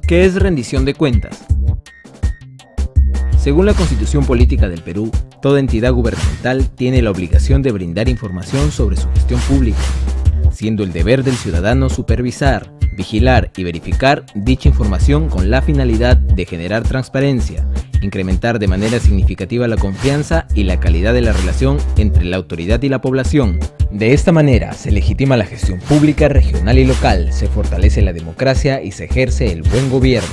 ¿Qué es rendición de cuentas? Según la Constitución Política del Perú, toda entidad gubernamental tiene la obligación de brindar información sobre su gestión pública, siendo el deber del ciudadano supervisar, vigilar y verificar dicha información con la finalidad de generar transparencia, incrementar de manera significativa la confianza y la calidad de la relación entre la autoridad y la población. De esta manera se legitima la gestión pública regional y local, se fortalece la democracia y se ejerce el buen gobierno.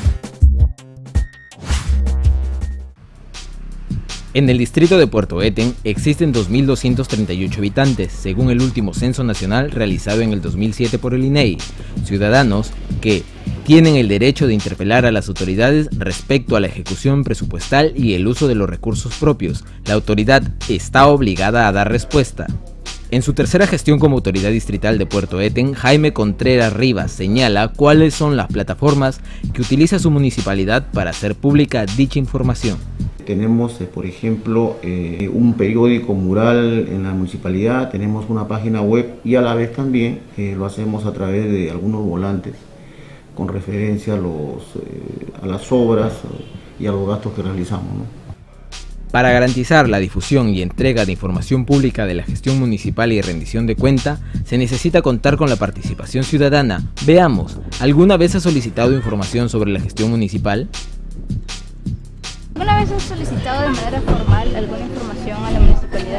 En el distrito de Puerto Eten existen 2.238 habitantes, según el último censo nacional realizado en el 2007 por el INEI, ciudadanos que tienen el derecho de interpelar a las autoridades respecto a la ejecución presupuestal y el uso de los recursos propios. La autoridad está obligada a dar respuesta. En su tercera gestión como autoridad distrital de Puerto Eten, Jaime Contreras Rivas señala cuáles son las plataformas que utiliza su municipalidad para hacer pública dicha información. Tenemos, por ejemplo, un periódico mural en la municipalidad, tenemos una página web y a la vez también lo hacemos a través de algunos volantes con referencia a las obras y a los gastos que realizamos, ¿no? Para garantizar la difusión y entrega de información pública de la gestión municipal y rendición de cuenta, se necesita contar con la participación ciudadana. Veamos, ¿alguna vez ha solicitado información sobre la gestión municipal? ¿Alguna vez has solicitado de manera formal alguna información a la municipalidad?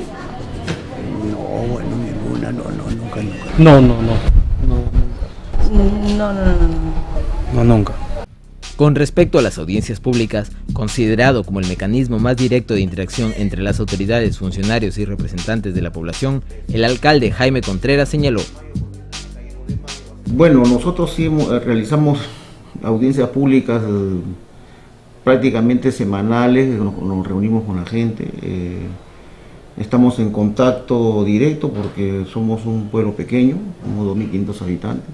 No, bueno, ninguna, nunca. No, nunca. Con respecto a las audiencias públicas, considerado como el mecanismo más directo de interacción entre las autoridades, funcionarios y representantes de la población, el alcalde Jaime Contreras señaló: Bueno, nosotros sí realizamos audiencias públicas prácticamente semanales, nos reunimos con la gente, estamos en contacto directo porque somos un pueblo pequeño, somos 2.500 habitantes.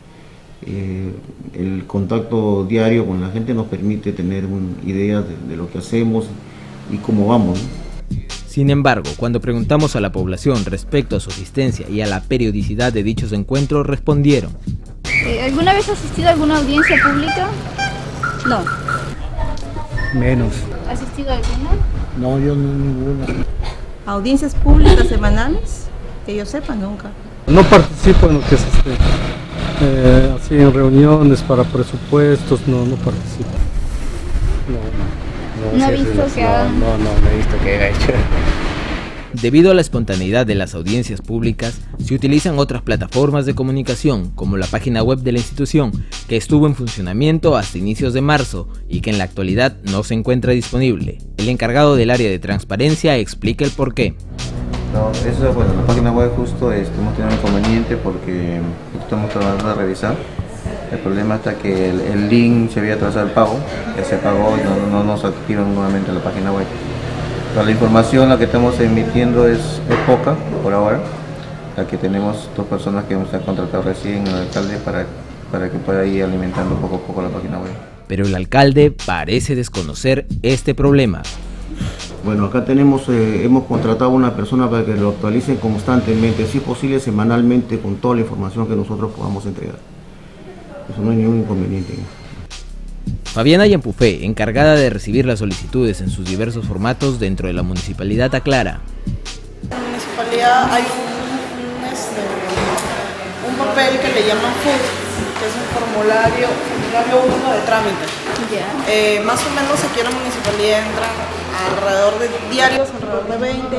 El contacto diario con la gente nos permite tener una idea de lo que hacemos y cómo vamos, ¿no? Sin embargo, cuando preguntamos a la población respecto a su asistencia y a la periodicidad de dichos encuentros, respondieron: ¿Alguna vez has asistido a alguna audiencia pública? No. Menos. ¿Has asistido a alguna? No, yo no, ninguna. ¿Audiencias públicas semanales? Que yo sepa, nunca. No participo en lo que es así en reuniones para presupuestos, no participo. ¿No ha visto que hagan? No he visto que haya hecho. Debido a la espontaneidad de las audiencias públicas, se utilizan otras plataformas de comunicación, como la página web de la institución, que estuvo en funcionamiento hasta inicios de marzo y que en la actualidad no se encuentra disponible. El encargado del área de transparencia explica el porqué. No, eso, bueno, la página web justo hemos tenido un inconveniente porque estamos tratando de revisar. El problema está que el link se había atrasado el pago, ya se pagó y no nos activan nuevamente la página web. Pero la información la que estamos emitiendo es poca por ahora. La que tenemos 2 personas que hemos contratado recién, el alcalde, para que pueda ir alimentando poco a poco la página web. Pero el alcalde parece desconocer este problema. Bueno, acá hemos contratado a una persona para que lo actualicen constantemente, si es posible semanalmente, con toda la información que nosotros podamos entregar. Eso no hay ningún inconveniente. Fabiana Yampufé, encargada de recibir las solicitudes en sus diversos formatos dentro de la municipalidad, aclara: En la municipalidad hay un papel que le llaman FUT, que es un formulario 1 de trámite. Ya. Más o menos aquí en la municipalidad entran alrededor de diarios, alrededor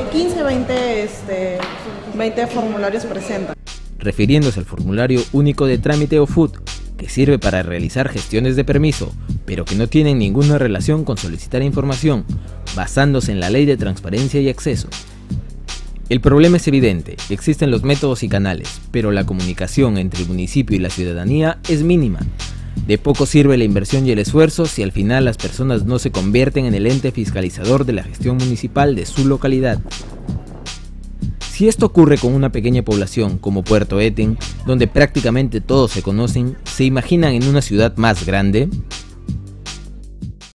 de 20 formularios presentan. Refiriéndose al formulario único de trámite o FUT, que sirve para realizar gestiones de permiso, pero que no tienen ninguna relación con solicitar información, basándose en la Ley de Transparencia y Acceso. El problema es evidente, existen los métodos y canales, pero la comunicación entre el municipio y la ciudadanía es mínima. De poco sirve la inversión y el esfuerzo si al final las personas no se convierten en el ente fiscalizador de la gestión municipal de su localidad. Si esto ocurre con una pequeña población como Puerto Eten, donde prácticamente todos se conocen, ¿se imaginan en una ciudad más grande?